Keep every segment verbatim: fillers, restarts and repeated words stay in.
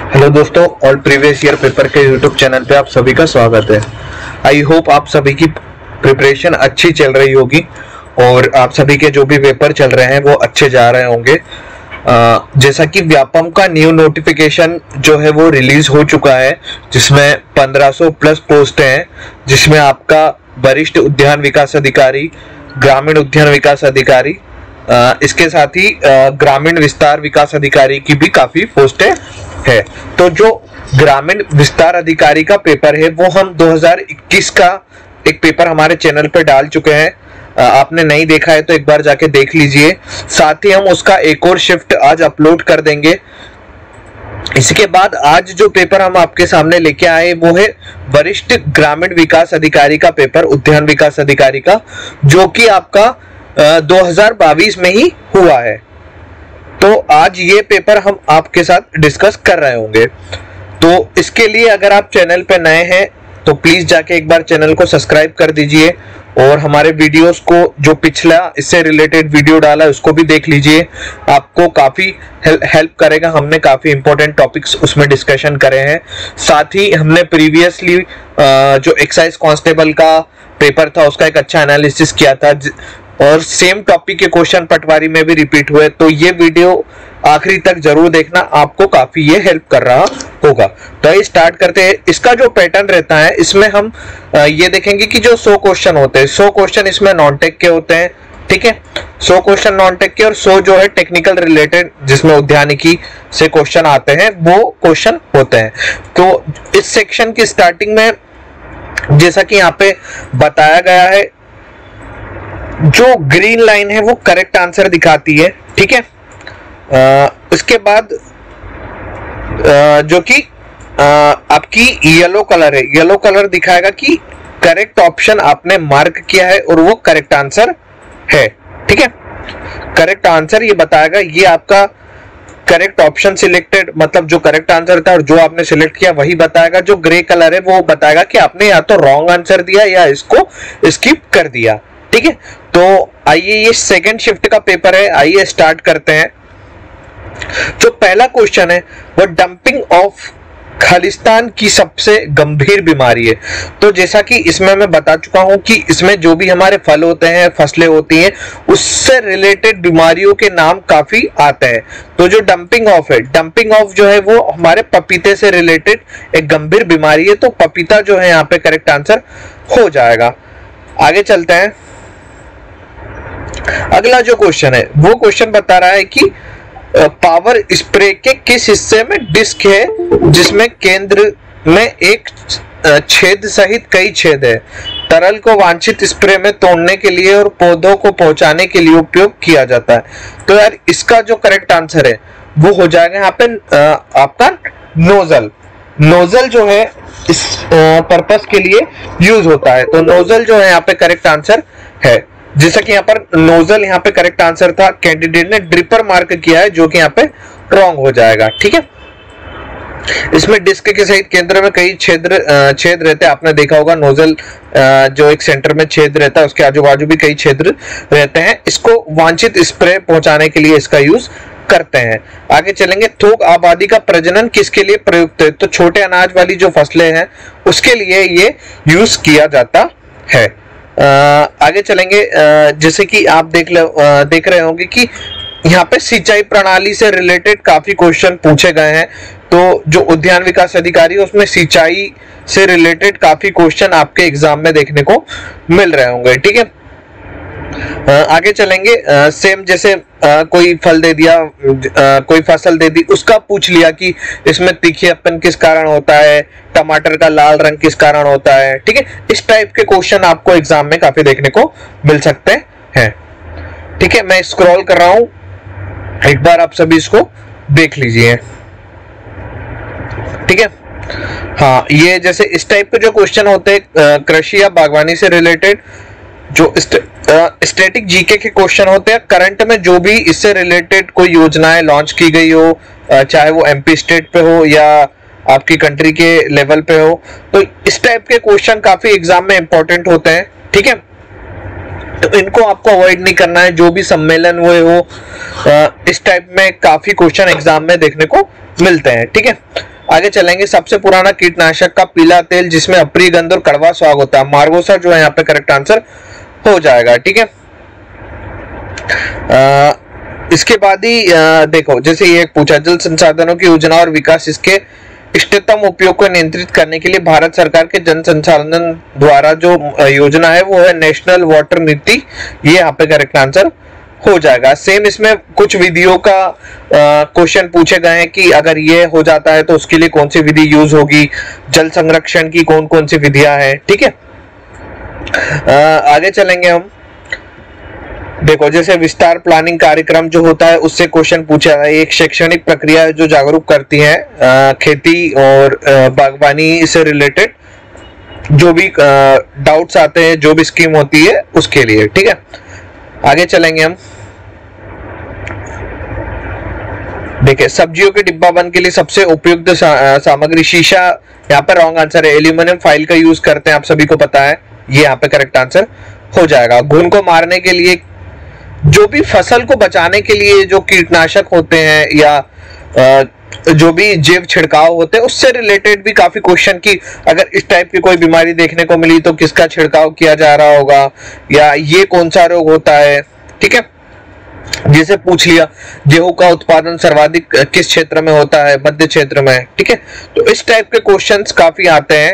Hello दोस्तों, all previous year paper के YouTube channel पे आप सभी का स्वागत है। आई होप आप सभी की प्रिपरेशन अच्छी चल रही होगी और आप सभी के जो भी पेपर चल रहे हैं वो अच्छे जा रहे होंगे। आ, जैसा कि व्यापम का न्यू नोटिफिकेशन जो है वो रिलीज हो चुका है, जिसमें पंद्रह सौ प्लस पोस्ट हैं, जिसमें आपका वरिष्ठ उद्यान विकास अधिकारी, ग्रामीण उद्यान विकास अधिकारी, आ, इसके साथ ही ग्रामीण विस्तार विकास अधिकारी की भी काफी पोस्टें है। तो जो ग्रामीण विस्तार अधिकारी का पेपर है वो हम दो हज़ार इक्कीस का एक पेपर हमारे चैनल पे डाल चुके हैं। आपने नहीं देखा है तो एक बार जाके देख लीजिए। साथ ही हम उसका एक और शिफ्ट आज अपलोड कर देंगे। इसके बाद आज जो पेपर हम आपके सामने लेके आए वो है वरिष्ठ ग्रामीण विकास अधिकारी का पेपर, उद्यान विकास अधिकारी का, जो कि आपका दो हज़ार बाईस में ही हुआ है। तो आज ये पेपर हम आपके साथ डिस्कस कर रहे होंगे। तो इसके लिए अगर आप चैनल पे नए हैं तो प्लीज जाके एक बार चैनल को सब्सक्राइब कर दीजिए और हमारे वीडियोस को, जो पिछला इससे रिलेटेड वीडियो डाला है उसको भी देख लीजिए। आपको काफी हेल्प करेगा। हमने काफी इंपॉर्टेंट टॉपिक्स उसमें डिस्कशन करे हैं। साथ ही हमने प्रीवियसली जो एक्साइज कांस्टेबल का पेपर था उसका एक अच्छा एनालिसिस किया था और सेम टॉपिक के क्वेश्चन पटवारी में भी रिपीट हुए। तो ये वीडियो आखिरी तक जरूर देखना, आपको काफी ये हेल्प कर रहा होगा। तो ये स्टार्ट करते हैं। इसका जो पैटर्न रहता है, इसमें हम ये देखेंगे कि जो सौ क्वेश्चन होते हैं, सौ क्वेश्चन इसमें नॉन टेक के होते हैं, ठीक है। सौ क्वेश्चन नॉन टेक के और सौ जो है टेक्निकल रिलेटेड, जिसमें उद्यानिकी से क्वेश्चन आते हैं, वो क्वेश्चन होते हैं। तो इस सेक्शन की स्टार्टिंग में जैसा कि यहाँ पे बताया गया है, जो ग्रीन लाइन है वो करेक्ट आंसर दिखाती है, ठीक है। उसके बाद आ, जो कि आ, आपकी येलो कलर है, येलो कलर दिखाएगा कि करेक्ट ऑप्शन आपने मार्क किया है और वो करेक्ट आंसर है, ठीक है। करेक्ट आंसर ये बताएगा, ये आपका करेक्ट ऑप्शन सिलेक्टेड, मतलब जो करेक्ट आंसर था और जो आपने सिलेक्ट किया वही बताएगा। जो ग्रे कलर है वो बताएगा कि आपने या तो रॉन्ग आंसर दिया या इसको स्किप कर दिया, ठीक है। तो आइए, ये सेकंड शिफ्ट का पेपर है, आइए स्टार्ट करते हैं। जो पहला क्वेश्चन है वो डंपिंग ऑफ खालिस्तान की सबसे गंभीर बीमारी है। तो जैसा कि इसमें मैं बता चुका हूं कि इसमें जो भी हमारे फल होते हैं, फसलें होती हैं, उससे रिलेटेड बीमारियों के नाम काफी आते हैं। तो जो डंपिंग ऑफ है, डंपिंग ऑफ जो है वो हमारे पपीते से रिलेटेड एक गंभीर बीमारी है। तो पपीता जो है यहाँ पे करेक्ट आंसर हो जाएगा। आगे चलते हैं। अगला जो क्वेश्चन है वो क्वेश्चन बता रहा है कि पावर स्प्रे के किस हिस्से में डिस्क है जिसमें केंद्र में एक छेद सहित कई छेद है, तरल को वांछित स्प्रे में तोड़ने के लिए और पौधों को पहुंचाने के लिए उपयोग किया जाता है। तो यार इसका जो करेक्ट आंसर है वो हो जाएगा यहाँ पे आपका नोजल। नोजल जो है इस पर्पस के लिए यूज होता है। तो नोजल जो है यहाँ पे करेक्ट आंसर है। जैसा कि यहाँ पर नोजल यहाँ पे करेक्ट आंसर था, कैंडिडेट ने ड्रिपर मार्क किया है जो कि यहाँ पे रॉन्ग हो जाएगा, ठीक है। इसमें डिस्क के सहित केंद्र में कई छेद छेद रहते हैं। आपने देखा होगा नोजल जो एक सेंटर में छेद रहता है, उसके आजू बाजू भी कई छेद रहते हैं। इसको वांछित स्प्रे पहुंचाने के लिए इसका यूज करते हैं। आगे चलेंगे। थोक आबादी का प्रजनन किसके लिए प्रयुक्त है? तो छोटे अनाज वाली जो फसलें हैं उसके लिए ये यूज किया जाता है। आ, आगे चलेंगे। आ, जैसे कि आप देख ले आ, देख रहे होंगे कि यहाँ पे सिंचाई प्रणाली से रिलेटेड काफी क्वेश्चन पूछे गए हैं। तो जो उद्यान विकास अधिकारी है उसमें सिंचाई से रिलेटेड काफी क्वेश्चन आपके एग्जाम में देखने को मिल रहे होंगे, ठीक है। आगे चलेंगे। आ, सेम जैसे आ, कोई फल दे दिया, आ, कोई फसल दे दी, उसका पूछ लिया कि इसमें तीखीपन किस कारण होता है, टमाटर का लाल रंग किस कारण होता है, ठीक है। इस टाइप के क्वेश्चन आपको एग्जाम में काफी देखने को मिल सकते हैं, ठीक है। मैं स्क्रॉल कर रहा हूं, एक बार आप सभी इसको देख लीजिए, ठीक है। हाँ, ये जैसे इस टाइप के जो क्वेश्चन होते हैं कृषि या बागवानी से रिलेटेड, जो स्टैटिक जीके के क्वेश्चन होते हैं, करंट में जो भी इससे रिलेटेड कोई योजनाएं लॉन्च की गई हो, चाहे वो एमपी स्टेट पे हो या आपकी कंट्री के लेवल पे हो, तो इस टाइप के क्वेश्चन काफी एग्जाम में इंपॉर्टेंट होते हैं, ठीक है। तो इनको आपको अवॉइड नहीं करना है। जो भी सम्मेलन हुए हो, इस टाइप में काफी क्वेश्चन एग्जाम में देखने को मिलते हैं, ठीक है। आगे चलेंगे, सबसे पुराना कीटनाशक का पीला तेल जिसमें अप्रिय गंध और कड़वा स्वाद होता है, मार्गोसा जो है यहाँ पे करेक्ट आंसर हो जाएगा। ठीक है, आ, इसके बाद ही आ, देखो जैसे ये एक पूछा, जल संसाधनों की योजना और विकास इसके इष्टतम उपयोग को नियंत्रित करने के लिए भारत सरकार के जन संसाधन द्वारा जो योजना है वो है नेशनल वाटर नीति, ये यहाँ पे करेक्ट आंसर हो जाएगा। सेम इसमें कुछ विधियों का क्वेश्चन पूछे गए हैं कि अगर ये हो जाता है तो उसके लिए कौन सी विधि यूज होगी, जल संरक्षण की कौन कौन सी विधियां हैं। ठीक है, आ, आगे चलेंगे हम, देखो जैसे विस्तार प्लानिंग कार्यक्रम जो होता है उससे क्वेश्चन पूछा है, एक शैक्षणिक प्रक्रिया है जो जागरूक करती है आ, खेती और आ, बागवानी से रिलेटेड जो भी डाउट्स आते हैं, जो भी स्कीम होती है उसके लिए। ठीक है, आगे चलेंगे हम, देखिए सब्जियों के डिब्बा बंद के लिए सबसे उपयुक्त सा, सामग्री शीशा, यहाँ पर रॉन्ग आंसर है, एल्यूमिनियम फाइल का यूज करते हैं, आप सभी को पता है, ये यहाँ पे करेक्ट आंसर हो जाएगा। घुन को मारने के लिए, जो भी फसल को बचाने के लिए जो कीटनाशक होते हैं या आ, जो भी जैव छिड़काव होते हैं उससे रिलेटेड भी काफी क्वेश्चन की अगर इस टाइप की कोई बीमारी देखने को मिली तो किसका छिड़काव किया जा रहा होगा, या ये कौन सा रोग होता है। ठीक है, जैसे पूछ लिया गेहूं का उत्पादन सर्वाधिक किस क्षेत्र में होता है, मध्य क्षेत्र में। ठीक है, तो इस टाइप के क्वेश्चंस काफी आते हैं।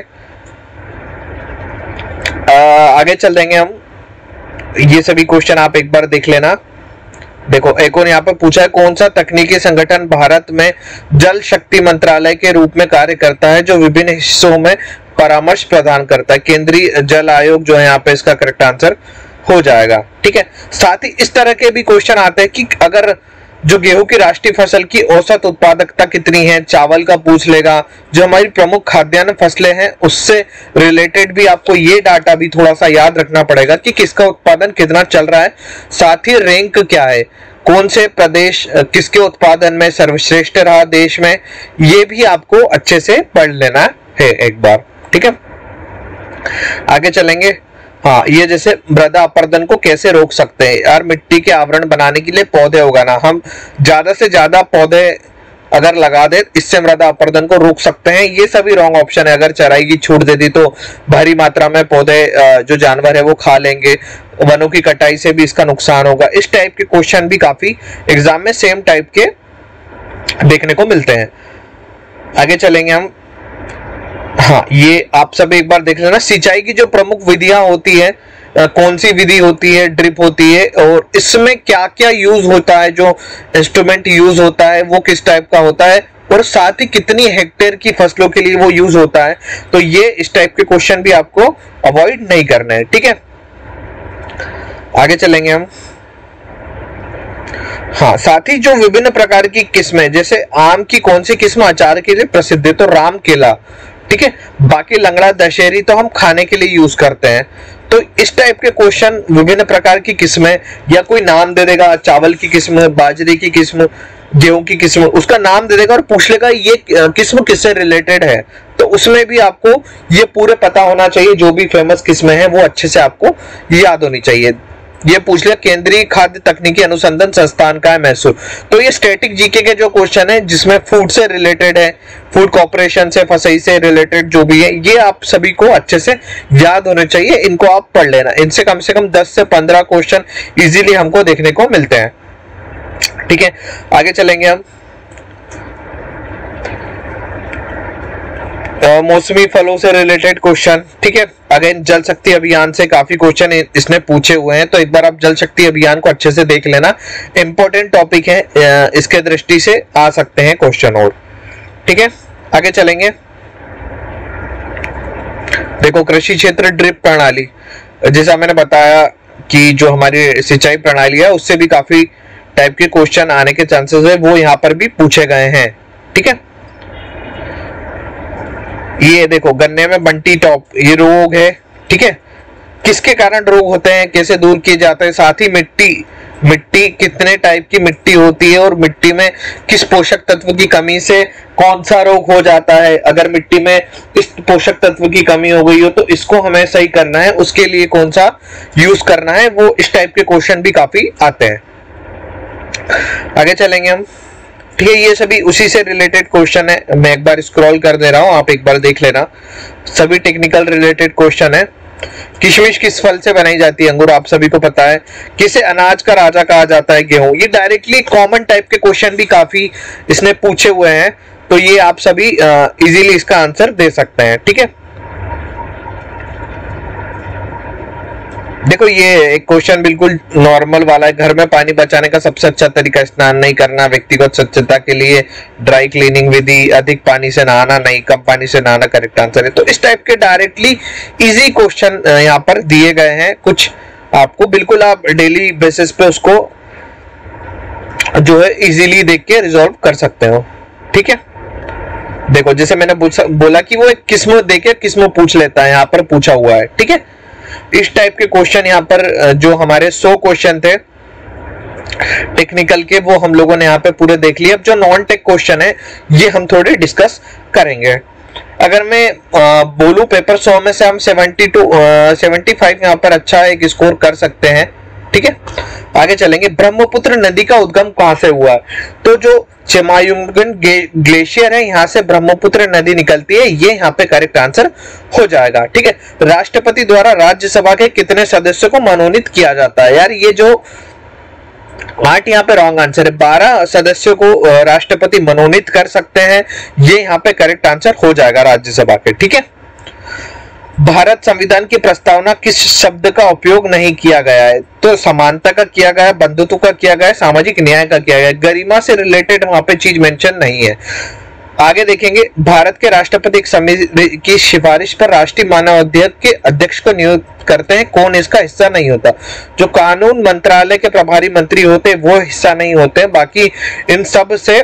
आ, आगे चल देंगे हम, ये सभी क्वेश्चन आप एक बार देख लेना। देखो एक और यहाँ पे पूछा है, कौन सा तकनीकी संगठन भारत में जल शक्ति मंत्रालय के रूप में कार्य करता है जो विभिन्न हिस्सों में परामर्श प्रदान करता है, केंद्रीय जल आयोग जो है यहाँ पे इसका करेक्ट आंसर हो जाएगा। ठीक है, साथ ही इस तरह के भी क्वेश्चन आते हैं कि अगर जो गेहूं की राष्ट्रीय फसल की औसत उत्पादकता कितनी है, चावल का पूछ लेगा, जो हमारी प्रमुख खाद्यान्न फसलें हैं उससे रिलेटेड भी आपको ये डाटा भी थोड़ा सा याद रखना पड़ेगा कि किसका उत्पादन कितना चल रहा है, साथ ही रैंक क्या है, कौन से प्रदेश किसके उत्पादन में सर्वश्रेष्ठ रहा देश में, ये भी आपको अच्छे से पढ़ लेना है एक बार। ठीक है, आगे चलेंगे, हाँ ये जैसे मृदा अपरदन को कैसे रोक सकते हैं यार, मिट्टी के आवरण बनाने के लिए पौधे उगाना, हम ज्यादा से ज्यादा पौधे अगर लगा दे इससे मृदा अपरदन को रोक सकते हैं, ये सभी रॉन्ग ऑप्शन है। अगर चराई की छूट दे दी तो भारी मात्रा में पौधे जो जानवर है वो खा लेंगे, वनों की कटाई से भी इसका नुकसान होगा। इस टाइप के क्वेश्चन भी काफी एग्जाम में सेम टाइप के देखने को मिलते हैं। आगे चलेंगे हम, हाँ ये आप सब एक बार देख लेना, सिंचाई की जो प्रमुख विधियां होती है, कौन सी विधि होती है, ड्रिप होती है, और इसमें क्या क्या यूज होता है, जो इंस्ट्रूमेंट यूज होता है वो किस टाइप का होता है, और साथ ही कितनी हेक्टेयर की फसलों के लिए वो यूज होता है। तो ये इस टाइप के क्वेश्चन भी आपको अवॉइड नहीं करना है। ठीक है, आगे चलेंगे हम, हाँ साथ ही जो विभिन्न प्रकार की किस्में, जैसे आम की कौन सी किस्म अचार के लिए प्रसिद्ध है, तो राम केला। ठीक है, बाकी लंगड़ा दशहरी तो हम खाने के लिए यूज करते हैं। तो इस टाइप के क्वेश्चन विभिन्न प्रकार की किस्में, या कोई नाम दे देगा, चावल की किस्म, बाजरे की किस्म, गेहूं की किस्म, उसका नाम दे देगा और पूछ लेगा ये किस्म किससे रिलेटेड है, तो उसमें भी आपको ये पूरे पता होना चाहिए, जो भी फेमस किस्में हैं वो अच्छे से आपको याद होनी चाहिए। ये पूछ लिया केंद्रीय खाद्य तकनीकी अनुसंधान संस्थान का है मैसूर, तो ये स्टैटिक जीके के जो क्वेश्चन है जिसमें फूड से रिलेटेड है, फूड कॉर्पोरेशन से, फसई से रिलेटेड जो भी है, ये आप सभी को अच्छे से याद होने चाहिए, इनको आप पढ़ लेना। इनसे कम से कम दस से पंद्रह क्वेश्चन इजीली हमको देखने को मिलते हैं। ठीक है, आगे चलेंगे हम, मौसमी फलों से रिलेटेड क्वेश्चन। ठीक है, अगेन जल शक्ति अभियान से काफी क्वेश्चन इसने पूछे हुए हैं, तो एक बार आप जल शक्ति अभियान को अच्छे से देख लेना, इंपॉर्टेंट टॉपिक है, इसके दृष्टि से आ सकते हैं क्वेश्चन और। ठीक है, आगे चलेंगे, देखो कृषि क्षेत्र ड्रिप प्रणाली, जैसा मैंने बताया कि जो हमारी सिंचाई प्रणाली है उससे भी काफी टाइप के क्वेश्चन आने के चांसेस है, वो यहाँ पर भी पूछे गए हैं। ठीक है, ये देखो गन्ने में बंटी टॉप, ये रोग है। ठीक है, किसके कारण रोग होते हैं, कैसे दूर किए जाते हैं, साथ ही मिट्टी मिट्टी कितने टाइप की मिट्टी होती है, और मिट्टी में किस पोषक तत्व की कमी से कौन सा रोग हो जाता है, अगर मिट्टी में इस पोषक तत्व की कमी हो गई हो तो इसको हमें सही करना है, उसके लिए कौन सा यूज करना है, वो इस टाइप के क्वेश्चन भी काफी आते हैं। आगे चलेंगे हम, ठीक है, ये सभी उसी से रिलेटेड क्वेश्चन है। मैं एक बार स्क्रॉल कर दे रहा हूं, आप एक बार देख लेना, सभी टेक्निकल रिलेटेड क्वेश्चन है। किशमिश किस फल से बनाई जाती है? अंगूर, आप सभी को पता है। किसे अनाज का राजा कहा जाता है? गेहूं। ये डायरेक्टली कॉमन टाइप के क्वेश्चन भी काफी इसने पूछे हुए हैं, तो ये आप सभी इजीली इसका आंसर दे सकते हैं। ठीक है, देखो ये एक क्वेश्चन बिल्कुल नॉर्मल वाला है। घर में पानी बचाने का सबसे अच्छा तरीका स्नान नहीं करना, व्यक्तिगत स्वच्छता के लिए ड्राई क्लीनिंग विधि, अधिक पानी से नहाना नहीं, कम पानी से नहाना करेक्ट आंसर है। तो इस टाइप के डायरेक्टली इजी क्वेश्चन यहाँ पर दिए गए हैं कुछ, आपको बिल्कुल आप डेली बेसिस पे उसको जो है इजीली देख के रिजॉल्व कर सकते हो। ठीक है, देखो जैसे मैंने बोला कि वो एक किस्म देके किस्म पूछ लेता है, यहाँ पर पूछा हुआ है। ठीक है, इस टाइप के क्वेश्चन यहाँ पर जो हमारे सौ क्वेश्चन थे टेक्निकल के, वो हम लोगों ने यहाँ पे पूरे देख लिए। अब जो नॉन टेक क्वेश्चन है ये हम थोड़े डिस्कस करेंगे। अगर मैं बोलूं पेपर सौ में से हम सेवेंटी टू सेवेंटी फाइव यहाँ पर अच्छा एक स्कोर कर सकते हैं। ठीक है, आगे चलेंगे। ब्रह्मपुत्र नदी का उद्गम कहां से हुआ? तो जो चेमायुंगन ग्लेशियर है, यहाँ से ब्रह्मपुत्र नदी निकलती है, ये यहाँ पे करेक्ट आंसर हो जाएगा। ठीक है, राष्ट्रपति द्वारा राज्यसभा के कितने सदस्यों को मनोनीत किया जाता है? यार ये जो आठ यहाँ पे रॉन्ग आंसर है, बारह सदस्यों को राष्ट्रपति मनोनीत कर सकते हैं, ये यहाँ पे करेक्ट आंसर हो जाएगा राज्यसभा के। ठीक है, भारत संविधान की प्रस्तावना किस शब्द का उपयोग नहीं किया गया है? तो समानता का किया गया है, बंधुत्व का किया गया है, सामाजिक न्याय का किया गया है, गरिमा से रिलेटेड वहां पे चीज मेंशन नहीं है। आगे देखेंगे, भारत के राष्ट्रपति एक समिति की सिफारिश पर राष्ट्रीय मानव अधिकार के अध्यक्ष को नियुक्त करते हैं, कौन इसका हिस्सा नहीं होता? जो कानून मंत्रालय के प्रभारी मंत्री होते हैं वो हिस्सा नहीं होते, बाकी इन सब से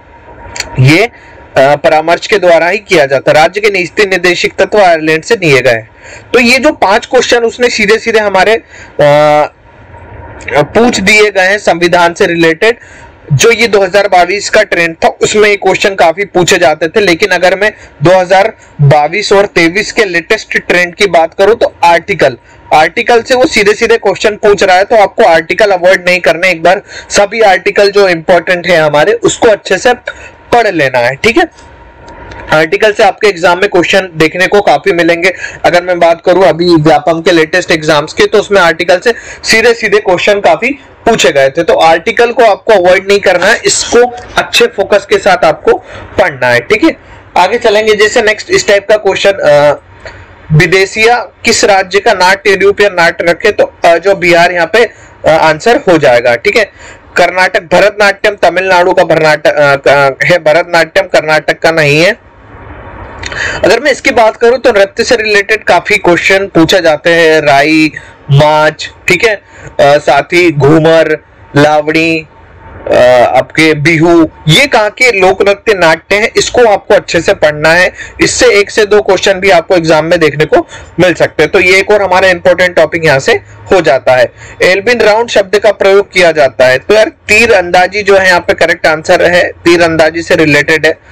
ये परामर्श के द्वारा ही किया जाता। राज्य के नीति निर्देशिक तत्व आयरलैंड से लिए गए। तो ये जो पांच क्वेश्चन उसने सीधे सीधे हमारे आ, पूछ दिए गए हैं संविधान से रिलेटेड। जो ये दो हज़ार बाईस का ट्रेंड था उसमें ये क्वेश्चन काफी पूछे जाते थे, लेकिन अगर मैं दो हज़ार बाईस और तेईस के लेटेस्ट ट्रेंड की बात करूं तो आर्टिकल आर्टिकल से वो सीधे सीधे क्वेश्चन पूछ रहा है, तो आपको आर्टिकल अवॉइड नहीं करने, एक बार सभी आर्टिकल जो इंपॉर्टेंट है हमारे उसको अच्छे से पढ़ लेना है। ठीक है, आर्टिकल से आपके एग्जाम में क्वेश्चन देखने को काफी मिलेंगे। अगर मैं बात करूं अभी व्यापम के लेटेस्ट एग्जाम्स के, तो उसमें आर्टिकल से सीधे सीधे क्वेश्चन काफी पूछे गए थे। तो आर्टिकल को आपको अवॉइड नहीं करना है, इसको अच्छे फोकस के साथ आपको पढ़ना है। ठीक है, आगे चलेंगे। जैसे नेक्स्ट इस टाइप का क्वेश्चन, विदेशिया किस राज्य का नाट्य रूप या नाट्य रखे? तो जो बिहार यहाँ पे आंसर हो जाएगा। ठीक है, कर्नाटक भरतनाट्यम तमिलनाडु का भरतनाट्यम है, भरतनाट्यम कर्नाटक का नहीं है। अगर मैं इसकी बात करूं तो नृत्य से रिलेटेड काफी क्वेश्चन पूछे जाते हैं, राई, माच, ठीक है, आ, साथ ही घूमर, लावणी, आ, आपके बिहू, ये कहाँ के लोक नृत्य नाट्य हैं, इसको आपको अच्छे से पढ़ना है। इससे एक से दो क्वेश्चन भी आपको एग्जाम में देखने को मिल सकते हैं। तो ये एक और हमारा इंपॉर्टेंट टॉपिक यहाँ से हो जाता है। एल्बिन राउंड शब्द का प्रयोग किया जाता है, तो यार तीर अंदाजी जो है यहाँ पे करेक्ट आंसर है, तीर अंदाजी से रिलेटेड है।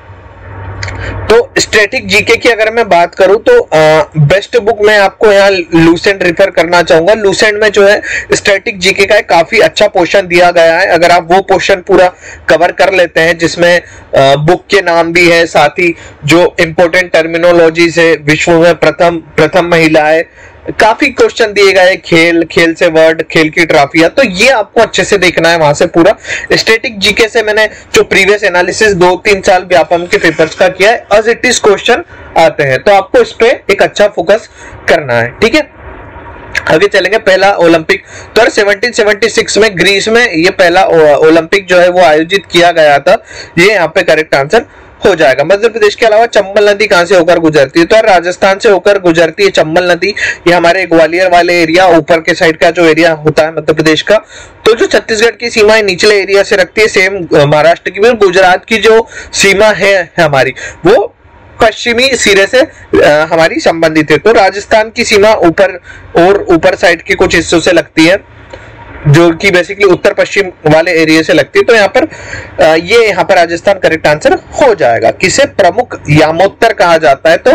तो स्टैटिक जीके की अगर मैं बात करूं तो बेस्ट बुक में आपको यहाँ लूसेंट रिफर करना चाहूंगा। लूसेंट में जो है स्टैटिक जीके का एक काफी अच्छा पोर्शन दिया गया है। अगर आप वो पोर्शन पूरा कवर कर लेते हैं, जिसमें बुक के नाम भी है, साथ ही जो इंपॉर्टेंट टर्मिनोलॉजी से विश्व में प्रथम प्रथम महिला है, काफी क्वेश्चन दिए गए, खेल, खेल से वर्ड, खेल की ट्रॉफियां, तो ये आपको अच्छे से देखना है वहां से पूरा। स्टैटिक जीके से मैंने जो प्रीवियस एनालिसिस दो तीन साल व्यापम के पेपर्स का किया है, एज इट इज क्वेश्चन आते हैं, तो आपको इस पे एक अच्छा फोकस करना है। ठीक है, आगे चलेंगे। पहला ओलंपिक, तो सत्रह सौ छिहत्तर में ग्रीस में ये पहला ओलंपिक जो है वो आयोजित किया गया था, ये यहाँ पे करेक्ट आंसर हो जाएगा। मध्य प्रदेश के अलावा चंबल नदी कहां से होकर गुजरती है? तो राजस्थान से होकर गुजरती है चंबल नदी। ये हमारे ग्वालियर वाले एरिया, ऊपर के साइड का जो एरिया होता है मध्य प्रदेश का, तो जो छत्तीसगढ़ की सीमाएं निचले एरिया से रखती है, सेम महाराष्ट्र की भी, गुजरात की जो सीमा है हमारी वो पश्चिमी सिरे से आ, हमारी संबंधित है। तो राजस्थान की सीमा ऊपर और ऊपर साइड के कुछ हिस्सों से लगती है, जो कि बेसिकली उत्तर पश्चिम वाले एरिया से लगती है। तो यहाँ पर ये यहाँ पर राजस्थान करेक्ट आंसर हो जाएगा। किसे प्रमुख यामोत्तर कहा जाता है? तो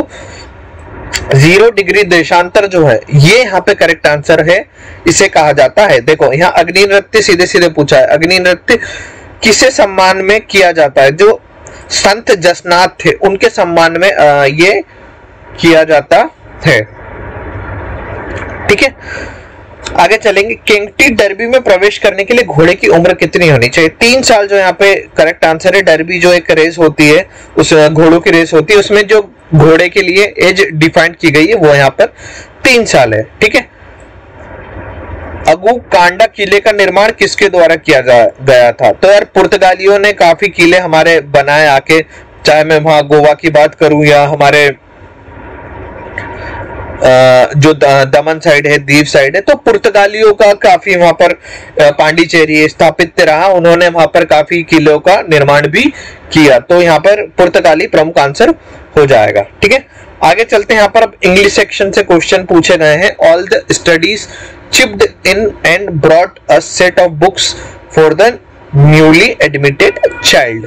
जीरो डिग्री देशांतर जो है ये यहाँ पे करेक्ट आंसर है, इसे कहा जाता है। देखो यहाँ अग्नि नृत्य सीधे सीधे पूछा है, अग्नि नृत्य किसे सम्मान में किया जाता है? जो संत जसनाथ थे उनके सम्मान में आ, ये किया जाता है। ठीक है, आगे चलेंगे। केंगटी डर्बी में प्रवेश करने के लिए घोड़े की उम्र कितनी होनी चाहिए? तीन साल जो यहाँ पे करेक्ट आंसर है। डर्बी जो एक रेस होती है, उस घोड़ों की रेस होती है, उसमें जो घोड़े के लिए एज डिफाइंड की गई है वो यहाँ पर तीन साल है। ठीक है, अगु कांडा किले का निर्माण किसके द्वारा किया गया था? तो यार पुर्तगालियों ने काफी किले हमारे बनाए आके, चाहे मैं वहां गोवा की बात करूं या हमारे जो दमन साइड है, दीव साइड है, तो पुर्तगालियों का काफी वहां पर पांडिचेरी स्थापित रहा, उन्होंने वहां पर काफी किलों का निर्माण भी किया। तो यहाँ पर पुर्तगाली प्रमुख आंसर हो जाएगा। ठीक है, आगे चलते हैं। यहाँ पर अब इंग्लिश सेक्शन से क्वेश्चन पूछे गए हैं। All the studies chipped in and brought a set of books for the newly admitted child।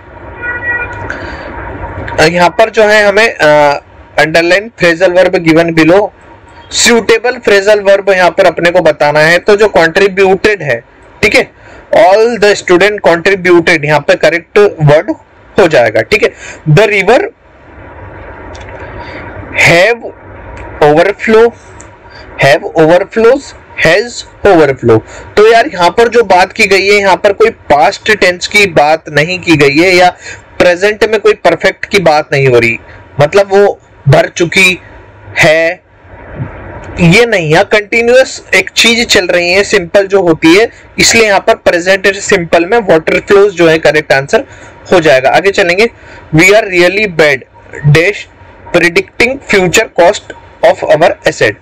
यहाँ पर जो है हमें underline phrasal verb given below, suitable phrasal verb यहाँ पर अपने को बताना है। तो जो कंट्रीब्यूटेड है, ठीक है, ऑल द स्टूडेंट कंट्रीब्यूटेड, यहाँ पे करेक्ट वर्ड हो जाएगा। ठीक है, the river have overflow, have overflows, has overflow. तो यार यहाँ पर जो बात की गई है, यहाँ पर कोई पास्ट टेंस की बात नहीं की गई है या प्रेजेंट में कोई परफेक्ट की बात नहीं हो रही, मतलब वो भर चुकी है ये नहीं, यहाँ कंटिन्यूअस एक चीज चल रही है, सिंपल जो होती है, इसलिए यहाँ पर प्रेजेंट सिंपल में वाटर फ्लोज जो है करेक्ट आंसर हो जाएगा। आगे चलेंगे। We are really bad dash predicting future cost of our asset.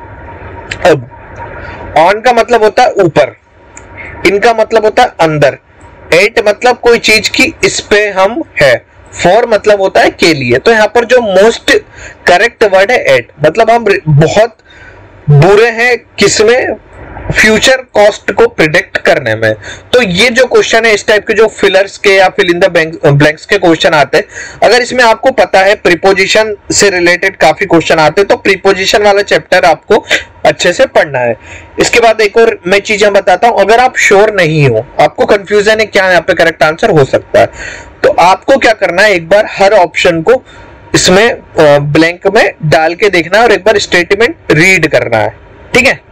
अब ऑन का मतलब होता है ऊपर, इनका मतलब होता है अंदर, एट मतलब कोई चीज की इस पे हम है, फॉर मतलब होता है के लिए। तो यहाँ पर जो मोस्ट करेक्ट वर्ड है एट, मतलब हम बहुत बुरे हैं किसमें? फ्यूचर कॉस्ट को प्रिडिक्ट करने में। तो ये जो क्वेश्चन है, इस टाइप के जो फिलर्स के या फिल इन द ब्लैंक्स के क्वेश्चन आते हैं, अगर इसमें आपको पता है प्रीपोजिशन से रिलेटेड काफी क्वेश्चन आते हैं, तो प्रीपोजिशन वाला चैप्टर आपको अच्छे से पढ़ना है। इसके बाद एक और मैं चीजें बताता हूं, अगर आप श्योर नहीं हो, आपको कंफ्यूजन है क्या यहाँ पे करेक्ट आंसर हो सकता है, तो आपको क्या करना है, एक बार हर ऑप्शन को इसमें ब्लैंक में डाल के देखना है और एक बार स्टेटमेंट रीड करना है। ठीक है,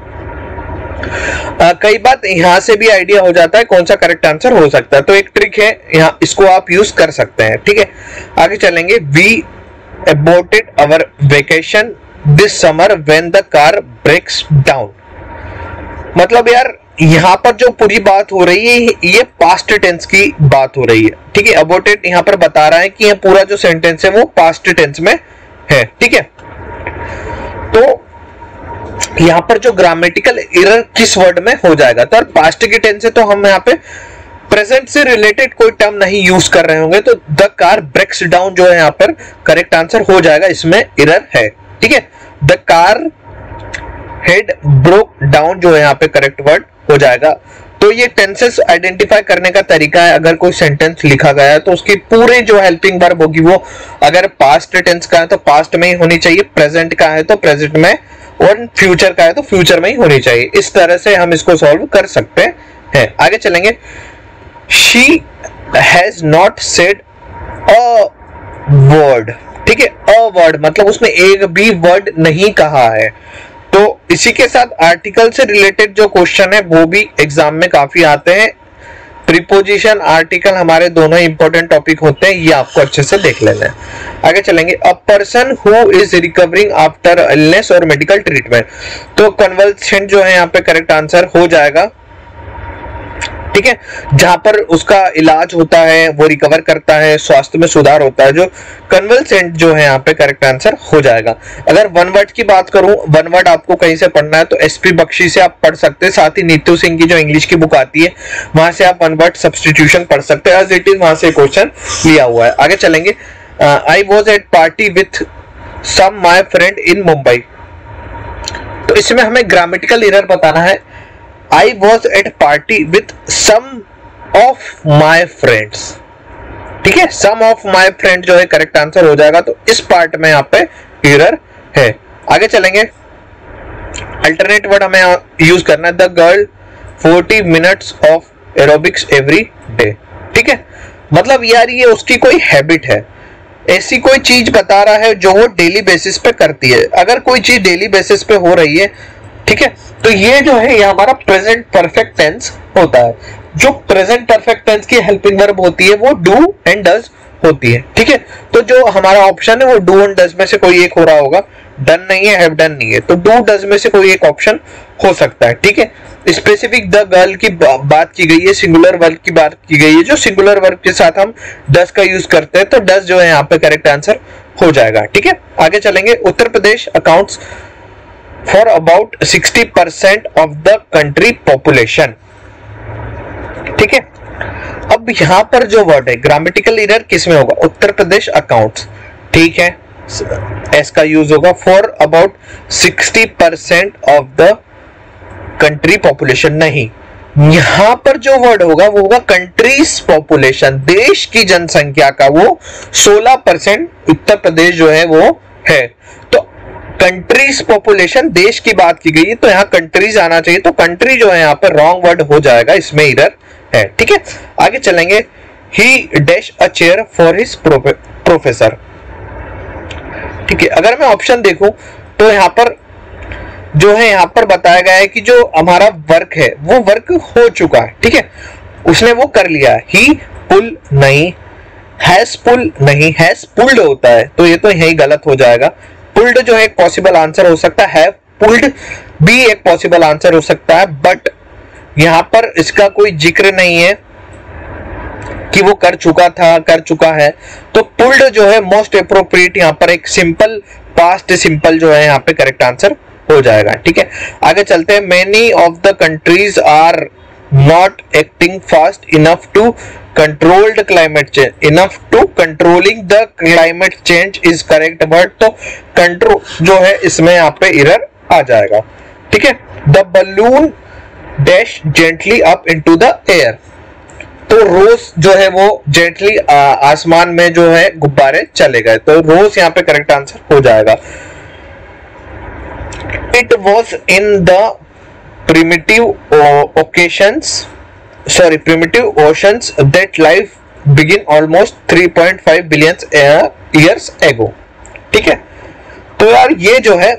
Uh, कई बात यहां से भी आइडिया हो जाता है कौन सा करेक्ट आंसर हो सकता है, तो एक ट्रिक है यहाँ, इसको आप यूज कर सकते हैं। ठीक है, आगे चलेंगे। We aborted our vacation this summer when the car breaks down. मतलब यार यहाँ पर जो पूरी बात हो रही है ये पास्ट टेंस की बात हो रही है। ठीक है, अबॉर्टेड यहाँ पर बता रहा है कि ये पूरा जो सेंटेंस है वो पास्ट टेंस में है। ठीक है, तो यहाँ पर जो ग्रामेटिकल एरर किस वर्ड में हो जाएगा, तो पास्ट के टेंस से तो हम यहाँ पे प्रेजेंट से रिलेटेड कोई टर्म नहीं यूज कर रहे होंगे, तो द कार ब्रेक्स डाउन जो है यहाँ पर करेक्ट आंसर हो जाएगा, इसमें एरर है। ठीक है, the car had broke down जो है यहाँ पे करेक्ट वर्ड हो जाएगा। तो ये टेंसेस आइडेंटिफाई करने का तरीका है, अगर कोई सेंटेंस लिखा गया है तो उसकी पूरे जो हेल्पिंग वर्ब होगी वो अगर पास्ट टेंस का है तो पास्ट में ही होनी चाहिए, प्रेजेंट का है तो प्रेजेंट में, और फ्यूचर का है तो फ्यूचर में ही होनी चाहिए। इस तरह से हम इसको सॉल्व कर सकते हैं। आगे चलेंगे। She has not said a word. ठीक है, अ वर्ड मतलब उसने एक भी वर्ड नहीं कहा है। तो इसी के साथ आर्टिकल से रिलेटेड जो क्वेश्चन है वो भी एग्जाम में काफी आते हैं। प्रीपोजिशन आर्टिकल हमारे दोनों इंपॉर्टेंट टॉपिक होते हैं, ये आपको अच्छे से देख लेना है। आगे चलेंगे। A person who is recovering after illness और मेडिकल ट्रीटमेंट। तो कन्वल्सेंट जो है यहाँ पे करेक्ट आंसर हो जाएगा। ठीक है, जहां पर उसका इलाज होता है, वो रिकवर करता है, स्वास्थ्य में सुधार होता है, जो कन्वल्सेंट जो है यहाँ पे करेक्ट आंसर हो जाएगा। अगर वन वर्ड की बात करूं, वन वर्ड आपको कहीं से पढ़ना है तो एसपी बख्शी से आप पढ़ सकते हैं, साथ ही नीतू सिंह की जो इंग्लिश की बुक आती है वहां से आप वन वर्ड सब्स्टिट्यूशन पढ़ सकते हैं, एज इट इज वहां से क्वेश्चन लिया हुआ है। आगे चलेंगे। I was at party with some my friend in Mumbai. तो इसमें हमें ग्रामेटिकल एरर बताना है। I was at party with some of my friends। ठीक है, some of my friends जो है करेक्ट आंसर हो जाएगा, तो इस पार्ट में यहाँ पे एरर है। आगे चलेंगे। अल्टरनेट वर्ड हमें यूज करना है। The girl forty minutes of aerobics every day. ठीक है, मतलब यार ये उसकी कोई हैबिट है, ऐसी कोई चीज बता रहा है जो वो डेली बेसिस पे करती है। अगर कोई चीज डेली बेसिस पे हो रही है, ठीक है, तो ये जो है ये हमारा प्रेजेंट परफेक्ट टेंस होता है। जो प्रेजेंट परफेक्ट टेंस की हेल्पिंग वर्ब होती है वो डू एंड डज होती है, ठीक है। तो जो हमारा ऑप्शन है वो डू एंड डज में से कोई एक हो रहा होगा, डन नहीं है, हैव डन नहीं है, तो डू डज में से कोई एक ऑप्शन हो सकता है, ठीक है। स्पेसिफिक द गर्ल की बात की गई है, सिंगुलर वर्ब की बात की गई है, जो सिंगुलर वर्ब के साथ हम डज का यूज करते हैं, तो डज जो है यहाँ पे करेक्ट आंसर हो जाएगा, ठीक है। आगे चलेंगे। Uttar Pradesh accounts for about sixty percent of the country population, ठीक है। अब यहां पर जो वर्ड है ग्रामेटिकल एरर किसमें होगा, उत्तर प्रदेश अकाउंट्स, ठीक है, एस का यूज होगा। For about sixty percent of the country population नहीं, यहां पर जो वर्ड होगा वो होगा कंट्रीज पॉपुलेशन, देश की जनसंख्या का वो सोलह परसेंट उत्तर प्रदेश जो है वो है। तो कंट्रीज पॉपुलेशन देश की बात की गई है, तो यहाँ कंट्रीज आना चाहिए, तो कंट्री जो है यहाँ पर रॉन्ग वर्ड हो जाएगा, इसमें एरर है, ठीक है। आगे चलेंगे। He dash a chair for his professor, ठीक है। अगर मैं ऑप्शन देखूं तो यहाँ पर जो है यहाँ पर बताया गया है कि जो हमारा वर्क है वो वर्क हो चुका है, ठीक है, उसने वो कर लिया है। ही पुल नहीं, हैज पुल नहीं, हैज पुल्ड होता है, तो ये तो यही गलत हो जाएगा। पुल्ड जो है एक पॉसिबल आंसर हो सकता है, हैव पुल्ड भी एक पॉसिबल आंसर हो सकता है, बट यहां पर इसका कोई जिक्र नहीं है कि वो कर चुका था, कर चुका है, तो पुल्ड जो है मोस्ट अप्रोप्रिएट यहाँ पर एक सिंपल पास्ट सिंपल जो है यहाँ पे करेक्ट आंसर हो जाएगा, ठीक है। आगे चलते हैं। Many of the countries are not acting fast enough to controlled climate change, enough to controlling the climate change is correct word, तो कंट्रोल जो है इसमें यहाँ पे एरर आ जाएगा, ठीक है। The balloon dash gently up into the air, तो रोज जो है वो जेंटली आसमान में जो है गुब्बारे चले गए, तो रोज यहाँ पे करेक्ट आंसर हो जाएगा। It was in the primitive occasions sorry primitive oceans that life begin almost three point five billion years ago, ठीक है। तो यार ये जो है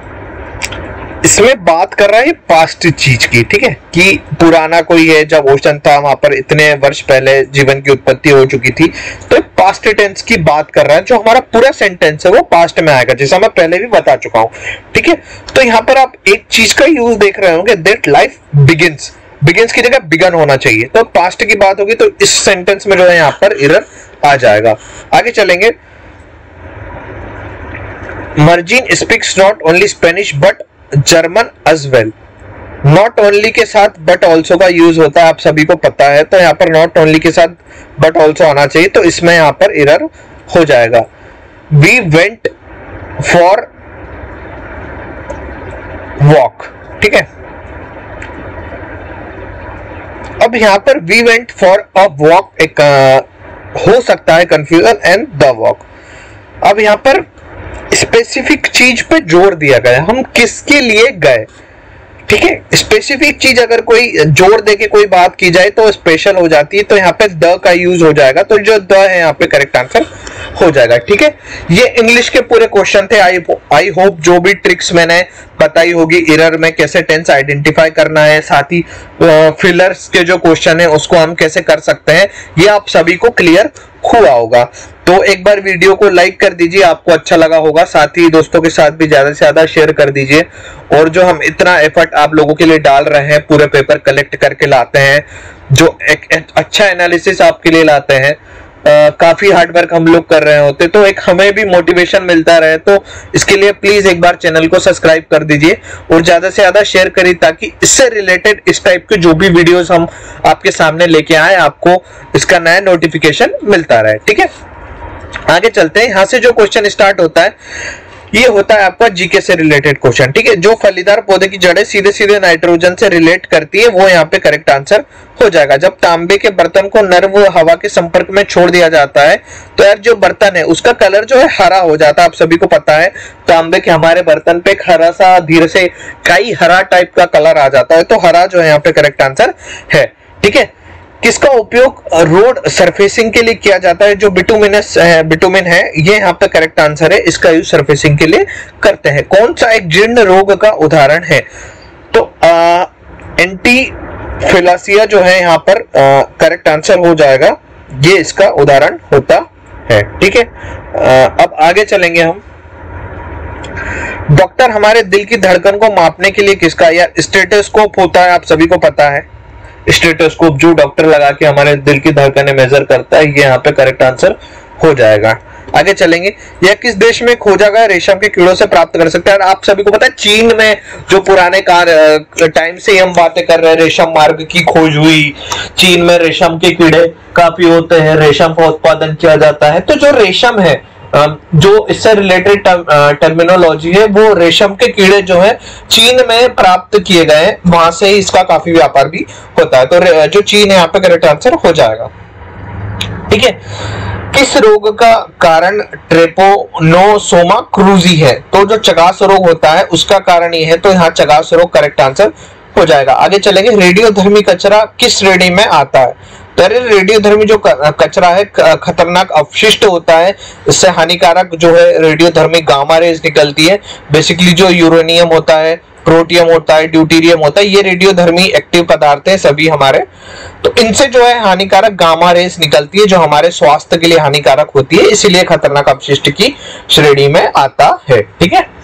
इसमें बात कर रहा है पास्ट चीज की, ठीक है, कि पुराना कोई है, जब ओशन था वहां पर इतने वर्ष पहले जीवन की उत्पत्ति हो चुकी थी, तो पास्ट टेंस की बात कर रहा है। जो हमारा पूरा सेंटेंस है वो पास्ट में आएगा, जैसा मैं पहले भी बता चुका हूं, ठीक है। तो यहाँ पर आप एक चीज का यूज देख रहे होंगे, दैट लाइफ बिगिंस, बिगिंस की जगह बिगन होना चाहिए, तो पास्ट की बात होगी, तो इस सेंटेंस में जो है यहाँ पर एरर आ जाएगा। आगे चलेंगे। Marjin speaks not only Spanish but German as well, not only के साथ बट ऑल्सो का यूज होता है, आप सभी को पता है, तो यहाँ पर नॉट ओनली के साथ बट ऑल्सो आना चाहिए, तो इसमें यहाँ पर एरर हो जाएगा। वी वेंट फॉर वॉक, ठीक है। अब यहाँ पर we went for a walk एक आ, हो सकता है कंफ्यूजन एंड द वॉक। अब यहाँ पर स्पेसिफिक चीज पे जोर दिया गया, हम किसके लिए गए, ठीक है। स्पेसिफिक चीज अगर कोई जोर दे के कोई बात की जाए तो स्पेशल हो जाती है, तो यहाँ पे द का यूज हो जाएगा, तो जो द है यहाँ पे करेक्ट आंसर हो जाएगा, ठीक है। ये इंग्लिश के पूरे क्वेश्चन थे। आई आई होप जो भी ट्रिक्स मैंने बताई होगी एरर में कैसे टेंस आइडेंटिफाई करना है, साथ ही फिलर्स के जो क्वेश्चन है उसको हम कैसे कर सकते हैं, ये आप सभी को क्लियर हुआ होगा। तो एक बार वीडियो को लाइक कर दीजिए, आपको अच्छा लगा होगा, साथ ही दोस्तों के साथ भी ज्यादा से ज्यादा शेयर कर दीजिए। और जो हम इतना एफर्ट आप लोगों के लिए डाल रहे हैं, पूरे पेपर कलेक्ट करके लाते हैं, जो एक, एक अच्छा एनालिसिस आपके लिए लाते हैं, आ, काफी हार्डवर्क हम लोग कर रहे होते, तो एक हमें भी मोटिवेशन मिलता रहे, तो इसके लिए प्लीज एक बार चैनल को सब्सक्राइब कर दीजिए और ज्यादा से ज्यादा शेयर करिए, ताकि इससे रिलेटेड इस टाइप के जो भी वीडियोस हम आपके सामने लेके आए, आपको इसका नया नोटिफिकेशन मिलता रहे, ठीक है। आगे चलते हैं। यहाँ से जो क्वेश्चन स्टार्ट होता है ये होता है आपका जीके से रिलेटेड क्वेश्चन, ठीक है। जो फलीदार पौधे की जड़ें सीधे सीधे नाइट्रोजन से रिलेट करती है वो यहाँ पे करेक्ट आंसर हो जाएगा। जब तांबे के बर्तन को नर्म हवा के संपर्क में छोड़ दिया जाता है तो यार जो बर्तन है उसका कलर जो है हरा हो जाता है, आप सभी को पता है। तांबे के हमारे बर्तन पे एक हरा सा धीरे से काई हरा टाइप का कलर आ जाता है, तो हरा जो है यहाँ पे करेक्ट आंसर है, ठीक है। किसका उपयोग रोड सरफेसिंग के लिए किया जाता है? जो बिटुमिनस है, बिटुमिन है, ये यहाँ पे करेक्ट आंसर है। इसका यूज सरफेसिंग के लिए करते हैं। कौन सा एक जीर्ण रोग का उदाहरण है? तो एंटीफिलासिया जो है यहाँ पर करेक्ट आंसर हो जाएगा। ये इसका उदाहरण होता है। ठीक है, अब आगे चलेंगे हम। डॉक्टर हमारे दिल की धड़कन को मापने के लिए किसका यार स्टेथोस्कोप होता है, आप सभी को पता है। स्टेथोस्कोप जो डॉक्टर लगा के हमारे दिल की धड़कनें मेजर करता है, ये यहाँ पे करेक्ट आंसर हो जाएगा। आगे चलेंगे। यह किस देश में खोजा गया रेशम के कीड़ों से प्राप्त कर सकते हैं? आप सभी को पता है चीन में जो पुराने टाइम से हम बातें कर रहे हैं, रेशम मार्ग की खोज हुई। चीन में रेशम के कीड़े काफी होते हैं, रेशम का उत्पादन किया जाता है। तो जो रेशम है, जो इससे रिलेटेड टर्मिनोलॉजी है, वो रेशम के कीड़े जो है चीन में प्राप्त किए गए, वहां से ही इसका काफी व्यापार भी होता है। तो जो चीन है यहाँ पे करेक्ट आंसर हो जाएगा। ठीक है, किस रोग का कारण ट्रेपोनोसोमा क्रूजी है? तो जो चगास रोग होता है उसका कारण ये है, तो यहाँ चगास रोग करेक्ट आंसर हो जाएगा। आगे चलेंगे। रेडियोधर्मी कचरा किस श्रेणी में आता है? तो रेडियोधर्मी जो कचरा है खतरनाक अपशिष्ट होता है, इससे हानिकारक जो है रेडियोधर्मी गामा रेज निकलती है। बेसिकली जो यूरेनियम होता है, प्रोटियम होता है, ड्यूटीरियम होता है, ये रेडियोधर्मी एक्टिव पदार्थ है सभी हमारे। तो इनसे जो है हानिकारक गामा रेज निकलती है, जो हमारे स्वास्थ्य के लिए हानिकारक होती है, इसीलिए खतरनाक अपशिष्ट की श्रेणी में आता है। ठीक है,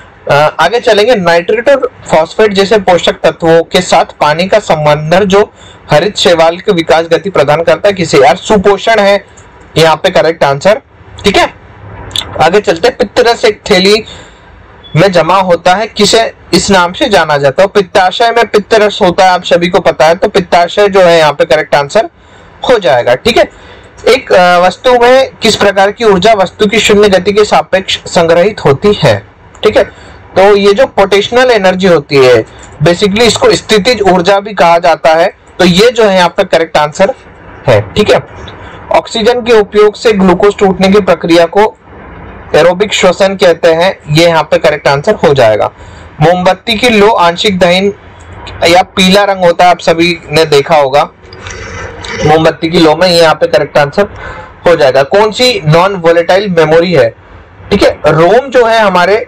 आगे चलेंगे। नाइट्रेट और फॉस्फेट जैसे पोषक तत्वों के साथ पानी का संबंध जो हरित शैवाल के विकास गति प्रदान करता है, किसे यार? सुपोषण है यहाँ पे करेक्ट आंसर। ठीक है, आगे चलते। पित्तरस एक थैली में जमा होता है, किसे इस नाम से जाना जाता है? पित्ताशय में पित्तरस होता है, आप सभी को पता है। तो पित्ताशय जो है यहाँ पे करेक्ट आंसर हो जाएगा। ठीक है, एक वस्तु में किस प्रकार की ऊर्जा वस्तु की शून्य गति के सापेक्ष संग्रहित होती है? ठीक है, तो ये जो पोटेंशियल एनर्जी होती है, बेसिकली इसको स्थितिज ऊर्जा भी कहा जाता है। तो ये जो है यहाँ पे करेक्ट आंसर है। ठीक है, ऑक्सीजन के उपयोग से ग्लूकोज टूटने की प्रक्रिया को एरोबिक श्वसन कहते हैं, ये यहाँ पे करेक्ट आंसर हो जाएगा। मोमबत्ती की लो आंशिक दहन या पीला रंग होता है, आप सभी ने देखा होगा मोमबत्ती की लो में, ये यहाँ पे करेक्ट आंसर हो जाएगा। कौन सी नॉन वोलेटाइल मेमोरी है? ठीक है, रोम जो है हमारे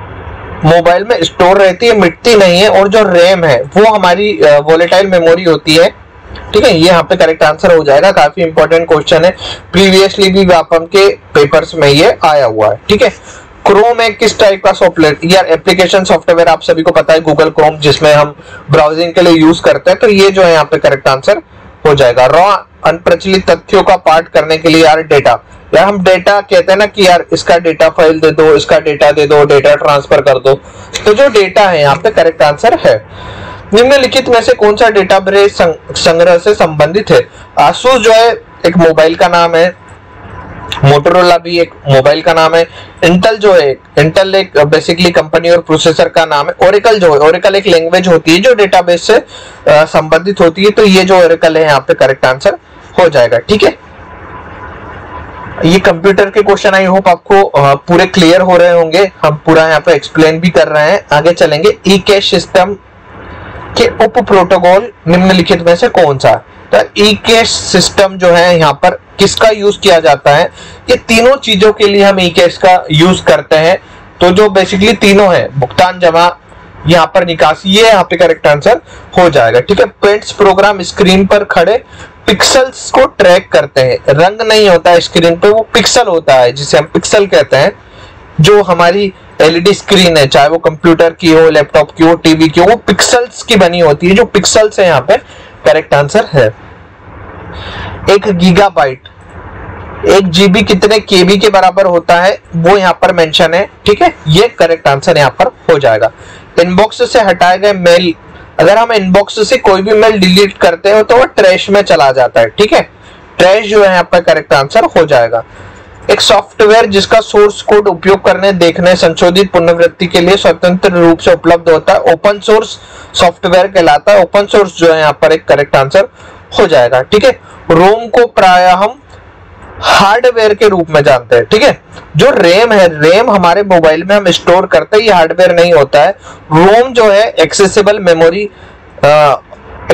मोबाइल में स्टोर रहती है, मिटती नहीं है, और जो रैम है वो हमारी वोलेटाइल मेमोरी होती है। ठीक है, ये यहाँ पे करेक्ट आंसर हो जाएगा। काफी इंपॉर्टेंट क्वेश्चन है, प्रीवियसली भी व्यापम के पेपर्स में ये आया हुआ है। ठीक है, क्रोम एक किस टाइप का सॉफ्टवेयर या एप्लीकेशन सॉफ्टवेयर? आप सभी को पता है गूगल क्रोम, जिसमें हम ब्राउजिंग के लिए यूज करते हैं। तो ये जो है यहाँ पे करेक्ट आंसर हो जाएगा। रॉ अनप्रचलित तथ्यों का पाठ करने के लिए यार डेटा, यार हम डेटा कहते हैं ना कि यार इसका डेटा फाइल दे दो, इसका डेटा दे दो, डेटा ट्रांसफर कर दो। तो जो डेटा है यहाँ पे करेक्ट आंसर है। निम्नलिखित में से कौन सा डेटाबेस संग्रह से संबंधित है? आसूस जो है एक मोबाइल का नाम है, मोटोरोला भी एक मोबाइल का नाम है, इंटेल जो है इंटेल एक बेसिकली कंपनी और प्रोसेसर का नाम है, ओरेकल जो है ओरेकल एक लैंग्वेज होती है जो डेटाबेस से संबंधित होती है। तो ये जो ओरेकल है यहाँ पे करेक्ट आंसर हो जाएगा। ठीक है, ये कंप्यूटर के क्वेश्चन आई होप आपको पूरे क्लियर हो रहे होंगे, हम पूरा यहाँ पे एक्सप्लेन भी कर रहे हैं। आगे चलेंगे। ई कैश सिस्टम के उप प्रोटोकॉल निम्नलिखित में से कौन सा? तो ई कैश सिस्टम जो है यहाँ पर किसका यूज किया जाता है? ये तीनों चीजों के लिए हम ई कैश का यूज करते हैं। तो जो बेसिकली तीनों है, भुगतान, जमा, यहाँ पर निकासी, ये यहाँ पे करेक्ट आंसर हो जाएगा। ठीक है, पेंट्स प्रोग्राम स्क्रीन पर खड़े पिक्सल्स को ट्रैक करते हैं। रंग नहीं होता है स्क्रीन पे, वो पिक्सल होता है जिसे हम पिक्सल कहते हैं। जो हमारी एलईडी स्क्रीन है, चाहे वो कंप्यूटर की हो, लैपटॉप की हो, टीवी की हो, वो पिक्सल्स की बनी होती है। जो पिक्सल्स है यहाँ पे करेक्ट आंसर है। एक गीगाबाइट, एक जीबी कितने केबी के बराबर होता है, वो यहाँ पर मेंशन है। ठीक है, ये करेक्ट आंसर यहाँ पर हो जाएगा। इनबॉक्स से हटाए गए मेल, अगर हम इनबॉक्स से कोई भी मेल डिलीट करते हो तो वो ट्रैश में चला जाता है। ठीक है, ट्रैश जो है यहाँ पर करेक्ट आंसर हो जाएगा। एक सॉफ्टवेयर जिसका सोर्स कोड उपयोग करने, देखने, संशोधित, पुनरावृत्ति के लिए स्वतंत्र रूप से उपलब्ध होता है, ओपन सोर्स सॉफ्टवेयर कहलाता है। ओपन सोर्स जो है यहाँ पर एक करेक्ट आंसर हो जाएगा। ठीक है, रोम को प्राय हम हार्डवेयर के रूप में जानते हैं। ठीक है, जो रैम है, रैम हमारे मोबाइल में हम स्टोर करते हैं, ये हार्डवेयर नहीं होता है। रोम जो है एक्सेसिबल मेमोरी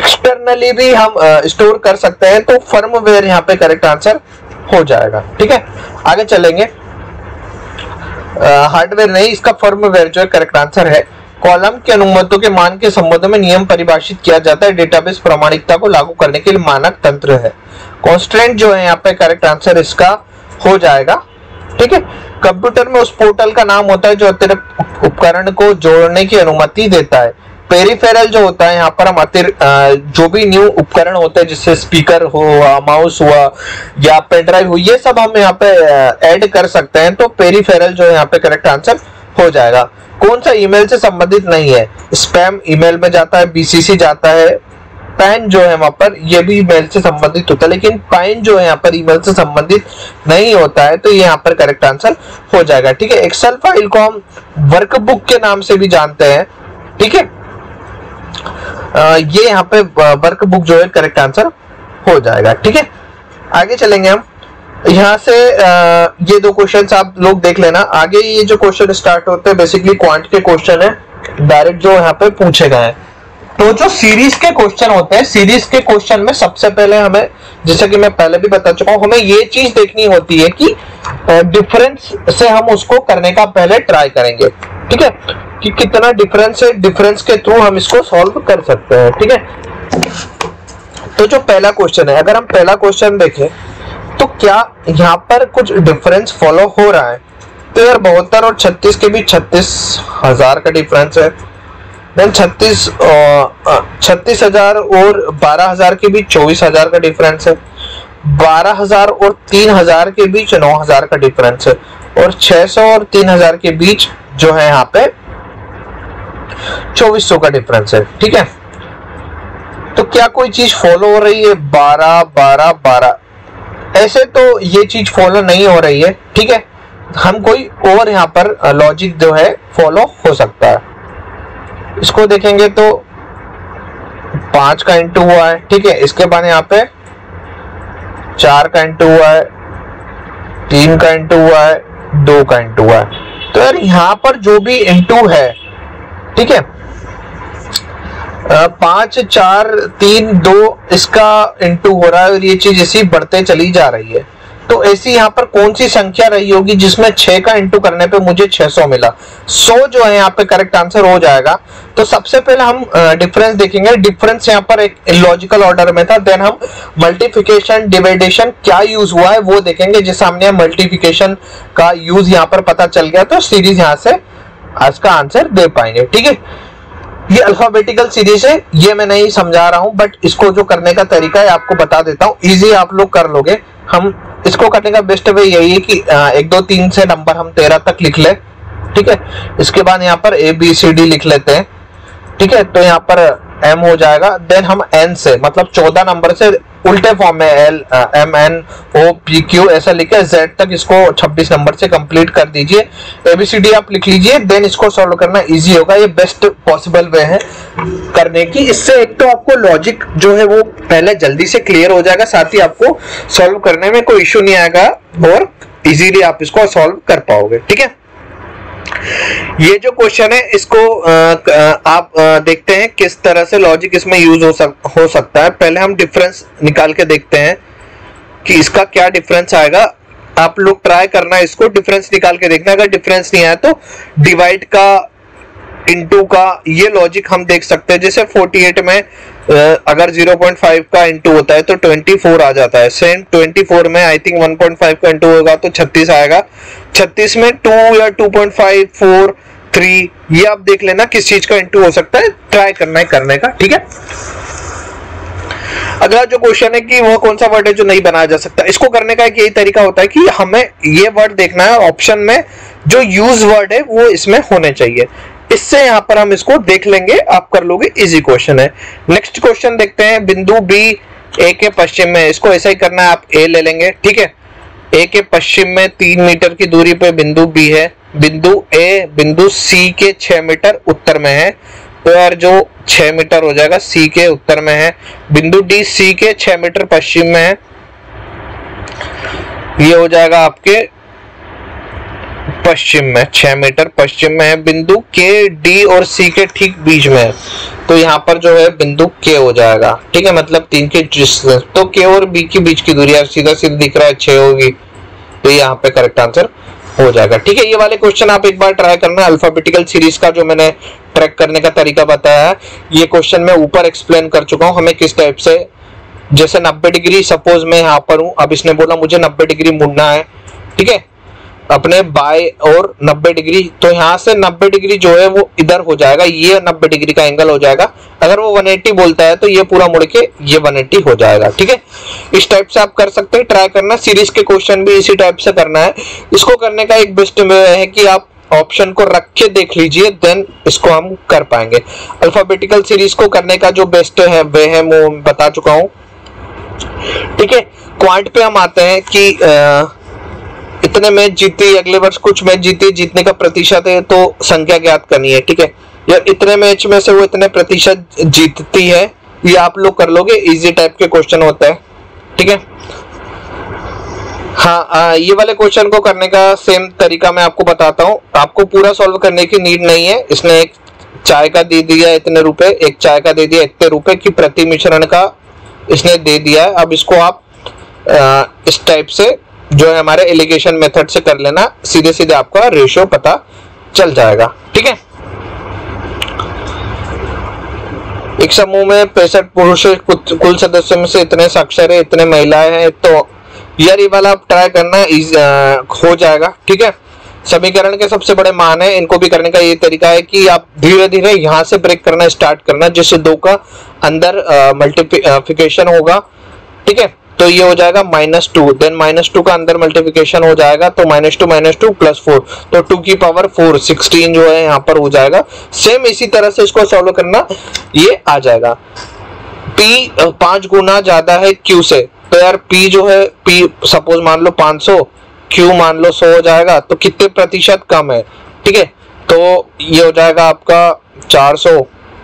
एक्सटर्नली भी हम स्टोर कर सकते हैं, तो फर्मवेयर यहाँ पे करेक्ट आंसर हो जाएगा। ठीक है, आगे चलेंगे। हार्डवेयर नहीं, इसका फर्मवेयर जो है करेक्ट आंसर है। कॉलम के अनुमतों के मान के संबंध में नियम परिभाषित किया जाता है, डेटाबेस प्रामाणिकता को लागू करने के लिए मानक तंत्र है। कॉन्स्ट्रेंट जो है यहाँ पे करेक्ट आंसर इसका हो जाएगा। ठीक है, कंप्यूटर में उस पोर्टल का नाम होता है जो अतिरिक्त उपकरण को जोड़ने की अनुमति देता है। पेरिफेरल जो होता है यहाँ पर हम अतिरिक्त जो भी न्यू उपकरण होते हैं, जिससे स्पीकर हुआ, माउस हुआ या पेन ड्राइव हुई, ये सब हम यहाँ पे ऐड कर सकते हैं, तो पेरिफेरल जो है यहाँ पे करेक्ट आंसर हो जाएगा। कौन सा ईमेल से संबंधित नहीं है? स्पैम ईमेल में जाता है, बीसीसी जाता है। पैन जो है वहां पर ये भी ईमेल से संबंधित होता है, लेकिन पाइन जो है यहाँ पर ईमेल से संबंधित नहीं होता है, तो ये यहाँ पर करेक्ट आंसर हो जाएगा। ठीक है, एक्सेल फाइल को हम वर्कबुक के नाम से भी जानते हैं। ठीक है, आ, ये यहाँ पे वर्कबुक जो है करेक्ट आंसर हो जाएगा। ठीक है, आगे चलेंगे हम। यहाँ से आ, ये दो क्वेश्चन आप लोग देख लेना। आगे ये जो क्वेश्चन स्टार्ट होते हैं बेसिकली क्वांट के क्वेश्चन है, डायरेक्ट जो यहाँ पे पूछे गए हैं। तो जो सीरीज के क्वेश्चन होते हैं, सीरीज के क्वेश्चन में सबसे पहले हमें, जैसा कि मैं पहले भी बता चुका हूं, हमें ये चीज देखनी होती है कि डिफरेंस से हम उसको करने का पहले ट्राई करेंगे। ठीक है, कि कितना डिफरेंस है, डिफरेंस के थ्रू हम इसको सॉल्व कर सकते हैं। ठीक है, तो जो पहला क्वेश्चन है, अगर हम पहला क्वेश्चन देखें तो क्या यहाँ पर कुछ डिफरेंस फॉलो हो रहा है? तो यार बहत्तर और छत्तीस के बीच छत्तीस हजार का डिफरेंस है। देन छत्तीस छत्तीस हजार और बारह हजार के बीच चौबीस हजार का डिफरेंस है। बारह हजार और तीन हजार के बीच नौ हजार का डिफरेंस है। और छह सौ और तीन हजार के बीच जो है यहाँ पे चौबीस सौ का डिफरेंस है। ठीक है, तो क्या कोई चीज फॉलो हो रही है? बारह बारह बारह, ऐसे तो ये चीज फॉलो नहीं हो रही है। ठीक है, हम कोई और यहाँ पर लॉजिक जो है फॉलो हो सकता है। इसको देखेंगे तो पांच का इंटू हुआ है। ठीक है, इसके बाद यहाँ पे चार का इंटू हुआ है, तीन का इंटू हुआ है, दो का इंटू हुआ है। तो यार यहाँ पर जो भी इंटू है, ठीक है, पांच चार तीन दो, इसका इंटू हो रहा है और ये चीज इसी बढ़ते चली जा रही है। तो ऐसी यहाँ पर कौन सी संख्या रही होगी जिसमें छह का इंटू करने पे मुझे छह सौ मिला? सौ जो है यहाँ पे करेक्ट आंसर हो जाएगा। तो सबसे पहले हम डिफरेंस देखेंगे। डिफरेंस यहाँ पर एक लॉजिकल ऑर्डर में था। देन हम मल्टीप्लिकेशन, डिविडेशन क्या यूज हुआ है वो देखेंगे। जिस हमने मल्टीप्लिकेशन का यूज यहाँ पर पता चल गया तो सीरीज यहाँ से आज का आंसर दे पाएंगे। ठीक है, ये अल्फाबेटिकल सीरीज है, ये मैं नहीं समझा रहा हूं, बट इसको जो करने का तरीका है आपको बता देता हूं, इजी आप लोग कर लोगे। हम इसको करने का बेस्ट वे यही है कि एक दो तीन से नंबर हम तेरह तक लिख ले। ठीक है, इसके बाद यहाँ पर ए बी सी डी लिख लेते हैं। ठीक है, तो यहाँ पर एम हो जाएगा। देन हम एन से मतलब चौदह नंबर से उल्टे फॉर्म में L M N O P Q ऐसा लिखे जेड तक इसको छब्बीस नंबर से कंप्लीट कर दीजिए। एबीसीडी आप लिख लीजिए, देन इसको सॉल्व करना इजी होगा। ये बेस्ट पॉसिबल वे है करने की। इससे एक तो आपको लॉजिक जो है वो पहले जल्दी से क्लियर हो जाएगा, साथ ही आपको सॉल्व करने में कोई इश्यू नहीं आएगा और इजीली आप इसको सॉल्व कर पाओगे। ठीक है, ये जो क्वेश्चन है इसको आप देखते हैं किस तरह से लॉजिक इसमें यूज हो, सक, हो सकता है। पहले हम डिफरेंस निकाल के देखते हैं कि इसका क्या डिफरेंस आएगा। आप लोग ट्राई करना है इसको डिफरेंस निकाल के देखना। अगर डिफरेंस नहीं आया तो डिवाइड का, इनटू का, ये लॉजिक हम देख सकते हैं। जैसे अड़तालीस में अगर ज़ीरो पॉइंट फाइव का इंटू होता है तो चौबीस आ जाता है। सेम चौबीस में I think one point five का इंटू होगा तो छत्तीस आएगा। छत्तीस में टू या two point five, four, three, ये आप देख लेना किस चीज का इंटू हो सकता है, ट्राई करना है करने का। ठीक है, अगला जो क्वेश्चन है कि वो कौन सा वर्ड है जो नहीं बनाया जा सकता। इसको करने का एक यही तरीका होता है कि हमें ये वर्ड देखना है, ऑप्शन में जो यूज वर्ड है वो इसमें होने चाहिए। इससे यहां पर हम इसको देख लेंगे, आप कर लोगे, इजी क्वेश्चन है। नेक्स्ट क्वेश्चन देखते हैं। बिंदु बी ए के पश्चिम में, इसको ऐसा ही करना है, आप ए ले लेंगे। ठीक है, ए के पश्चिम में तीन मीटर की दूरी पे बिंदु बी है। बिंदु ए बिंदु सी के छह मीटर उत्तर में है, तो यार जो छह मीटर हो जाएगा सी के उत्तर में है। बिंदु डी सी के छह मीटर पश्चिम में है, ये हो जाएगा आपके पश्चिम में, छह मीटर पश्चिम में है। बिंदु के डी और सी के ठीक बीच में है, तो यहाँ पर जो है बिंदु के हो जाएगा। ठीक है, मतलब तीन के डिस्टेंस, तो के और बी के बीच की दूरी सीधा सीधा दिख रहा है छह होगी, तो यहाँ पे करेक्ट आंसर हो जाएगा। ठीक है, ये वाले क्वेश्चन आप एक बार ट्राई करना। अल्फाबेटिकल सीरीज का जो मैंने ट्रैक करने का तरीका बताया है, ये क्वेश्चन मैं ऊपर एक्सप्लेन कर चुका हूँ। हमें किस टाइप से, जैसे नब्बे डिग्री, सपोज मैं यहाँ पर हूँ, अब इसने बोला मुझे नब्बे डिग्री मुड़ना है। ठीक है, अपने बाय और नब्बे डिग्री, तो यहाँ से नब्बे डिग्री जो है वो इधर हो जाएगा, ये नब्बे डिग्री का एंगल हो जाएगा। अगर वो एक सौ अस्सी बोलता है तो ये पूरा मुड़ के ये एक सौ अस्सी हो जाएगा। ठीक है, इस टाइप से आप कर सकते हैं, ट्राई करना। सीरीज के क्वेश्चन भी इसी टाइप से करना है। इसको करने का एक बेस्ट वे है कि आप ऑप्शन को रख के देख लीजिए, देन इसको हम कर पाएंगे। अल्फाबेटिकल सीरीज को करने का जो बेस्ट है वे है वो बता चुका हूँ। ठीक है, क्वांट पे हम आते हैं कि आ, इतने मैच जीती, अगले वर्ष कुछ मैच जीती, जीतने का प्रतिशत है तो संख्या ज्ञात करनी है। ठीक है, यार इतने मैच में से वो इतने प्रतिशत जीतती है, ये आप लोग कर लोगे, इजी टाइप के क्वेश्चन होता है। ठीक है, हाँ आ, ये वाले क्वेश्चन को करने का सेम तरीका मैं आपको बताता हूँ। आपको पूरा सॉल्व करने की नीड नहीं है। इसने एक चाय का दे दिया इतने रुपए, एक चाय का दे दिया इतने रुपए की प्रति मिश्रण का इसने दे दिया है। अब इसको आप आ, इस टाइप से जो है हमारे एलिगेशन मेथड से कर लेना, सीधे सीधे आपका रेशियो पता चल जाएगा। ठीक है, एक समूह में पैंसठ पुरुष, कुल सदस्यों में से इतने साक्षर है, इतने महिलाएं हैं, तो यार ये वाला आप ट्राई करना, हो जाएगा। ठीक है, समीकरण के सबसे बड़े मान है, इनको भी करने का ये तरीका है कि आप धीरे धीरे यहाँ से ब्रेक करना स्टार्ट करना, जिससे दो का अंदर मल्टीप्लिकेशन होगा। ठीक है, तो ये हो जाएगा minus two, then minus two का अंदर मल्टीप्लिकेशन हो जाएगा, तो minus two minus two plus four, तो टू की पावर फोर, सिक्सटीन जो है यहाँ पर हो जाएगा। सेम इसी तरह से इसको सॉल्व करना, ये आ जाएगा। P पांच गुना ज्यादा है Q से, तो यार P जो है, P सपोज मान लो पाँच सौ, Q मान लो सौ हो जाएगा, तो कितने प्रतिशत कम है। ठीक है, तो ये हो जाएगा आपका चार सौ।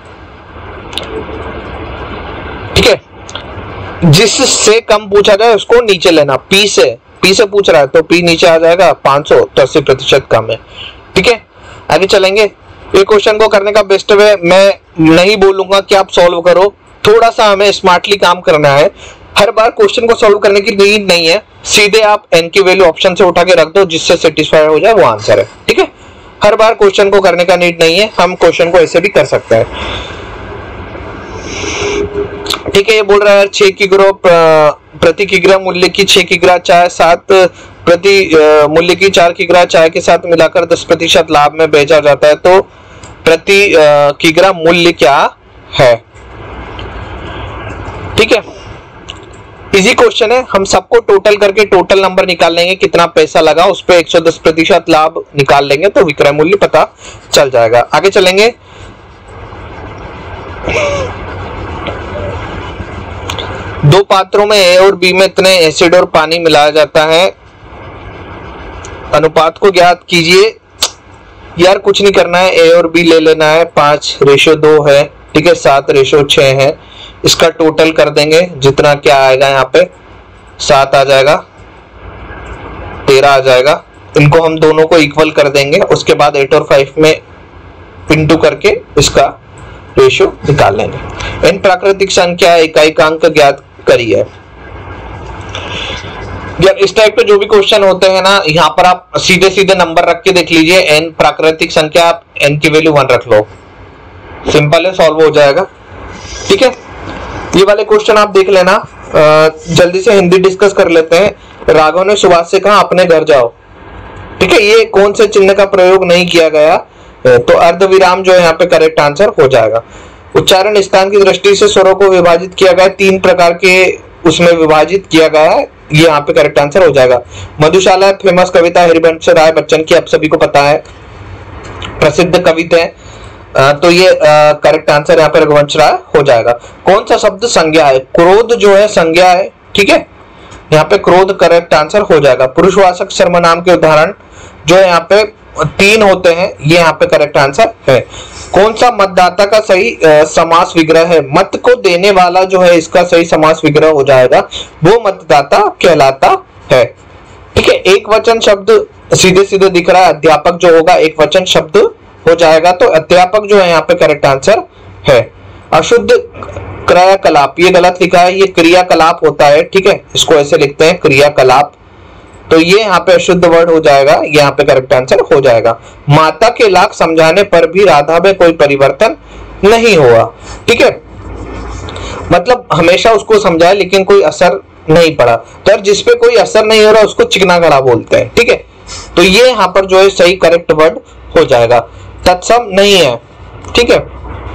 ठीक है, जिससे कम पूछा जाए उसको नीचे लेना, P से P से पूछ रहा है तो P नीचे आ जाएगा पाँच सौ, तो अस्सी प्रतिशत कम है। ठीक है, आगे चलेंगे। ये क्वेश्चन को करने का बेस्ट वे, मैं नहीं बोलूंगा कि आप सॉल्व करो, थोड़ा सा हमें स्मार्टली काम करना है। हर बार क्वेश्चन को सॉल्व करने की नीड नहीं है, सीधे आप n की वैल्यू ऑप्शन से उठा के रख दो, जिससे सेटिस्फाई हो जाए वो आंसर है। ठीक है, हर बार क्वेश्चन को करने का नीड नहीं है, हम क्वेश्चन को ऐसे भी कर सकते हैं। ठीक है, ये बोल रहा है छह किग्रा प्रति किग्रा मूल्य की छह किग्रा चाय सात प्रति मूल्य की चार किग्रा चाय के साथ मिलाकर दस प्रतिशत लाभ में बेचा जाता है, तो प्रति किग्रा मूल्य क्या है। ठीक है, इजी क्वेश्चन है, हम सबको टोटल करके टोटल नंबर निकाल लेंगे, कितना पैसा लगा उस पे एक सौ दस प्रतिशत लाभ निकाल लेंगे, तो विक्रय मूल्य पता चल जाएगा। आगे चलेंगे। दो पात्रों में ए और बी में इतने एसिड और पानी मिलाया जाता है, अनुपात को ज्ञात कीजिए। यार कुछ नहीं करना है, ए और बी ले लेना है, पांच रेशो दो है। ठीक है, सात रेशो छह है, इसका टोटल कर देंगे, जितना क्या आएगा यहाँ पे सात आ जाएगा, तेरह आ जाएगा। इनको हम दोनों को इक्वल कर देंगे, उसके बाद एट और फाइव में इंटू करके इसका रेशियो निकाल लेंगे। एन प्राकृतिक संख्या इकाइकांक ज्ञात करिए। यार इस टाइप के जो भी क्वेश्चन होते हैं ना, यहाँ पर आप सीधे सीधे नंबर रख के देख लीजिए। एन प्राकृतिक संख्या, आप एन की वैल्यू वन रख लो, सिंपल है, सॉल्व हो जाएगा। ठीक है, ये वाले क्वेश्चन आप देख लेना। जल्दी से हिंदी डिस्कस कर लेते हैं। राघव ने सुभाष से कहा अपने घर जाओ। ठीक है, ये कौन से चिन्ह का प्रयोग नहीं किया गया, तो अर्धविराम जो है यहाँ पे करेक्ट आंसर हो जाएगा। उच्चारण स्थान की दृष्टि से स्वरों को विभाजित किया गया, तीन प्रकार के उसमें विभाजित किया गया है, ये यहाँ पे करेक्ट आंसर हो जाएगा। मधुशाला फेमस कविता हरिवंश राय बच्चन की, आप सभी को पता है, प्रसिद्ध कविता है, तो ये करेक्ट आंसर यहाँ पे रघुवंश राय हो जाएगा। कौन सा शब्द संज्ञा है, क्रोध जो है संज्ञा है। ठीक है, यहाँ पे क्रोध करेक्ट आंसर हो जाएगा। पुरुषवाचक सर्वनाम के उदाहरण जो है यहाँ पे तीन होते हैं, ये यहाँ पे करेक्ट आंसर है। कौन सा मतदाता का सही आ, समास विग्रह है, मत को देने वाला जो है इसका सही समास विग्रह हो जाएगा, वो मतदाता कहलाता है। ठीक है, एक वचन शब्द सीधे सीधे दिख रहा है, अध्यापक जो होगा एक वचन शब्द हो जाएगा, तो अध्यापक जो है यहाँ पे करेक्ट आंसर है। अशुद्ध क्रियाकलाप, ये गलत लिखा है, ये क्रियाकलाप होता है, ठीक है, इसको ऐसे लिखते हैं क्रियाकलाप, तो ये यहाँ पे अशुद्ध वर्ड हो जाएगा, ये यहाँ पे करेक्ट आंसर हो जाएगा। माता के लाख समझाने पर भी राधा में कोई परिवर्तन नहीं हुआ, ठीक है, मतलब हमेशा उसको समझाया लेकिन कोई असर नहीं पड़ा, तो यार जिसपे कोई असर नहीं हो रहा उसको चिकना घड़ा बोलते हैं, ठीक है, तो ये यहाँ पर जो है सही करेक्ट वर्ड हो जाएगा। तत्सम नहीं है, ठीक है।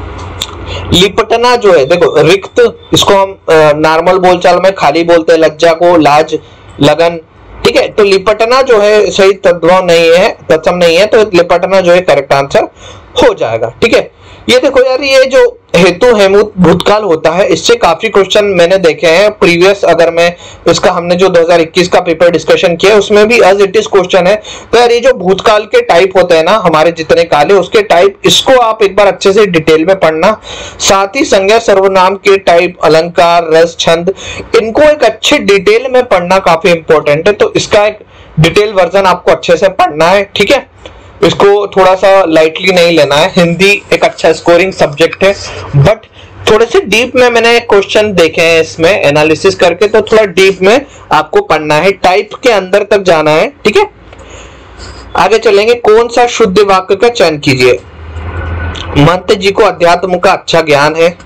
लिपटना जो है, देखो रिक्त, इसको हम नॉर्मल बोलचाल में खाली बोलते हैं, लज्जा को लाज, लगन, ठीक है, तो लिपटना जो है सही तद्भव नहीं है, तत्सम नहीं है, तो लिपटना जो है करेक्ट आंसर हो जाएगा, ठीक है। ये देखो यार, ये जो हेतु हेमुत भूतकाल होता है, इससे काफी क्वेश्चन मैंने देखे हैं प्रीवियस, अगर मैं इसका हमने जो दो हज़ार इक्कीस का पेपर डिस्कशन किया उसमें भी एज इट इज क्वेश्चन है। तो यार ये जो भूतकाल के टाइप होते हैं ना हमारे जितने काले, उसके टाइप, इसको आप एक बार अच्छे से डिटेल में पढ़ना, साथ ही संज्ञा सर्वनाम के टाइप, अलंकार, रस, छंद, इनको एक अच्छे डिटेल में पढ़ना काफी इंपॉर्टेंट है, तो इसका एक डिटेल वर्जन आपको अच्छे से पढ़ना है, ठीक है, इसको थोड़ा सा लाइटली नहीं लेना है। हिंदी एक अच्छा स्कोरिंग सब्जेक्ट है, बट थोड़े से डीप में मैंने क्वेश्चन देखे हैं इसमें एनालिसिस करके, तो थोड़ा डीप में आपको पढ़ना है, टाइप के अंदर तक जाना है, ठीक है। आगे चलेंगे, कौन सा शुद्ध वाक्य का चयन कीजिए। महंत जी को अध्यात्म का अच्छा ज्ञान है,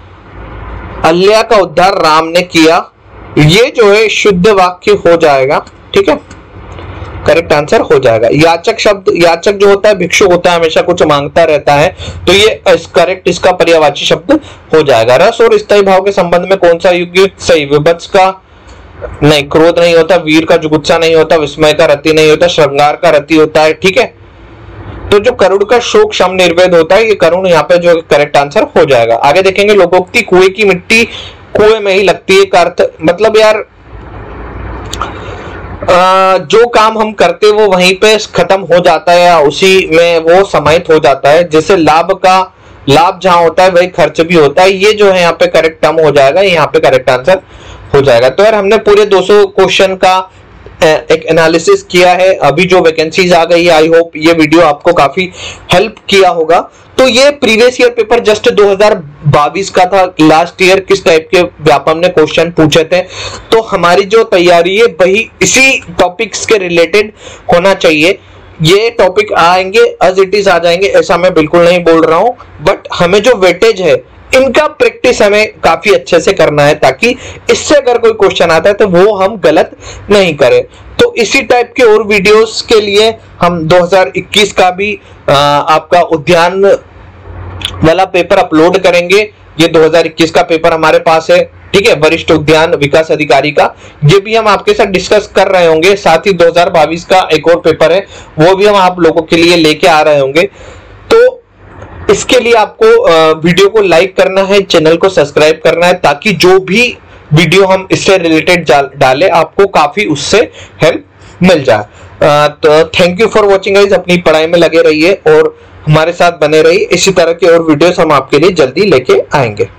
अल्लाह का उद्धार राम ने किया, ये जो है शुद्ध वाक्य हो जाएगा, ठीक है, करेक्ट आंसर हो जाएगा। याचक शब्द, याचक जो होता है भिक्षु होता है, हमेशा कुछ मांगता रहता है, तो ये करेक्ट इसका पर्यायवाची शब्द हो जाएगा। रस और स्थायी भाव के संबंध में कौन सा युग्म सही। विभत्स का नहीं, क्रोध नहीं होता, वीर का जुगुप्सा नहीं होता, विस्मय का रति नहीं होता, श्रृंगार का रति होता है, ठीक है, तो जो करुण का शोक शम निर्वेद होता है, ये करुण यहाँ पे जो करेक्ट आंसर हो जाएगा। आगे देखेंगे, लोकोक्ति कुएं की मिट्टी कुएं में ही लगती है का अर्थ, मतलब यार आ, जो काम हम करते वो वहीं पे खत्म हो जाता है या उसी में वो समाहित हो जाता है, जैसे लाभ का लाभ जहां होता है वही खर्च भी होता है, ये जो है यहाँ पे करेक्ट टर्म हो जाएगा, यहाँ पे करेक्ट आंसर हो जाएगा। तो यार हमने पूरे दो सौ क्वेश्चन का एक एनालिसिस किया है, अभी जो वैकेंसीज आ गई है, आई होप ये वीडियो आपको काफी हेल्प किया होगा। तो ये प्रीवियस ईयर पेपर जस्ट दो हज़ार बाईस का था, लास्ट ईयर किस टाइप के व्यापम ने क्वेश्चन पूछे थे, तो हमारी जो तैयारी है वही इसी टॉपिक्स के रिलेटेड होना चाहिए। ये टॉपिक आएंगे एज इट इज आ जाएंगे ऐसा मैं बिल्कुल नहीं बोल रहा हूं, बट हमें जो वेटेज है इनका प्रैक्टिस हमें काफी अच्छे से करना है, ताकि इससे अगर कोई क्वेश्चन आता है तो वो हम गलत नहीं करें। तो इसी टाइप के और वीडियोस के लिए हम दो हज़ार इक्कीस का भी आ, आपका उद्यान वाला पेपर अपलोड करेंगे। ये दो हज़ार इक्कीस का पेपर हमारे पास है, ठीक है, वरिष्ठ उद्यान विकास अधिकारी का, ये भी हम आपके साथ डिस्कस कर रहे होंगे। साथ ही दो हज़ार बाईस का एक और पेपर है, वो भी हम आप लोगों के लिए लेके आ रहे होंगे। तो इसके लिए आपको वीडियो को लाइक करना है, चैनल को सब्सक्राइब करना है, ताकि जो भी वीडियो हम इससे रिलेटेड डालें आपको काफी उससे हेल्प मिल जाए। तो thank you for watching guys, अपनी पढ़ाई में लगे रहिए और हमारे साथ बने रहिए। इसी तरह के और वीडियोस हम आपके लिए जल्दी लेके आएंगे।